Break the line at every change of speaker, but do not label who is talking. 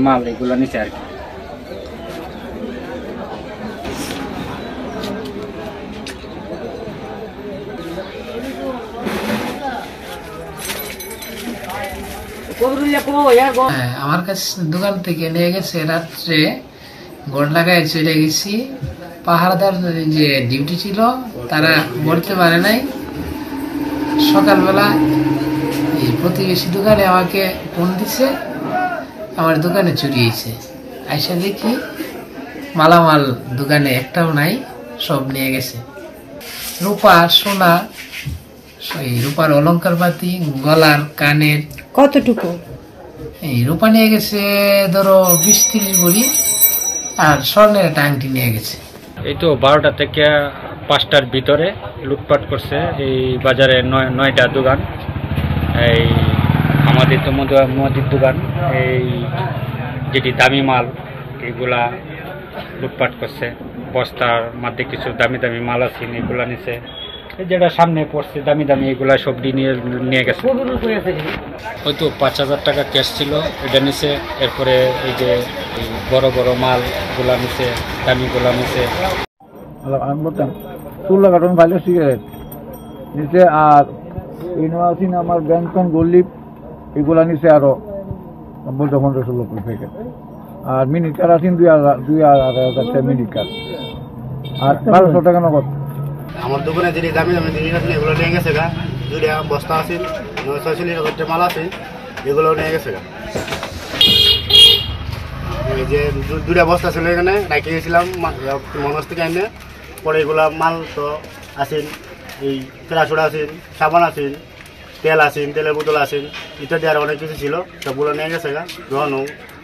মাল এগুলো নিচে আর কি।
আমার কাছে দোকান থেকে নিয়ে গেছে রাত্রে, গোড় লাগায় চলে গেছি। পাহারাদার যে ডিউটি ছিল তারা বলতে পারে নাই। সকালবেলা এই প্রতিবেশী দোকানে আমাকে ফোন দিছে, আমার দোকানে চুরি হয়েছে। আইসা দেখি মালামাল দোকানে একটাও নাই, সব নিয়ে গেছে। রূপা, সোনা, এই রূপার অলংকার পাতি, গলার কানের।
কতটুকু?
এই রূপা নিয়ে গেছে ধরো 20-30 ভরি, আর স্বর্ণের একটা আংটি নিয়ে গেছে।
এই তো 12টা থেকে 5টার ভিতরে লুটপাট করছে এই বাজারে 9টা দোকান। এই আমাদের তো মুদির দোকান, এই যেটি দামি মাল এগুলা লুটপাট করছে। বস্তার মধ্যে কিছু দামি দামি মাল আছে, এগুলা নিছে। যেটা সামনে পড়ছে দামি দামি এগুলা সব নিয়ে গেছে। হয়তো 5,000 টাকা ক্যাশ ছিল, এটা নিছে। এরপরে এই যে বড় বড় মাল গুলা নিছে, দামি গুলা নিছে।
আমি বলতাম 16 কার্টন ভালো সিগারেট নিচে, আর ইউনিভার্সিটি আমার ব্যাংকন গোল্ড এগুলা নিচে আরো 15-16 প্যাকেট। আর মিনিট কার্ড আছেন 2,000 মিনিট কার্ড, আর 1200 টাকা নগদ।
আমার দোকানে যে দামি দামি জিনিস আছে এগুলো নিয়ে গেছে গা। 2টা বস্তা আছে, 946 মাল আছে, এগুলো নিয়ে গেছে গা। এই যে 2টা বস্তা ছিল এখানে রাখি গেছিলাম মনস থেকে এনে। পরে এগুলা মাল তো আসেন, এই পেড়াছোড়া আসেন, সাবান আসেন, তেল আসেন, তেলের বোতল আসেন ইত্যাদি, আর অনেক কিছু ছিল, সবগুলো নিয়ে গেছে গা।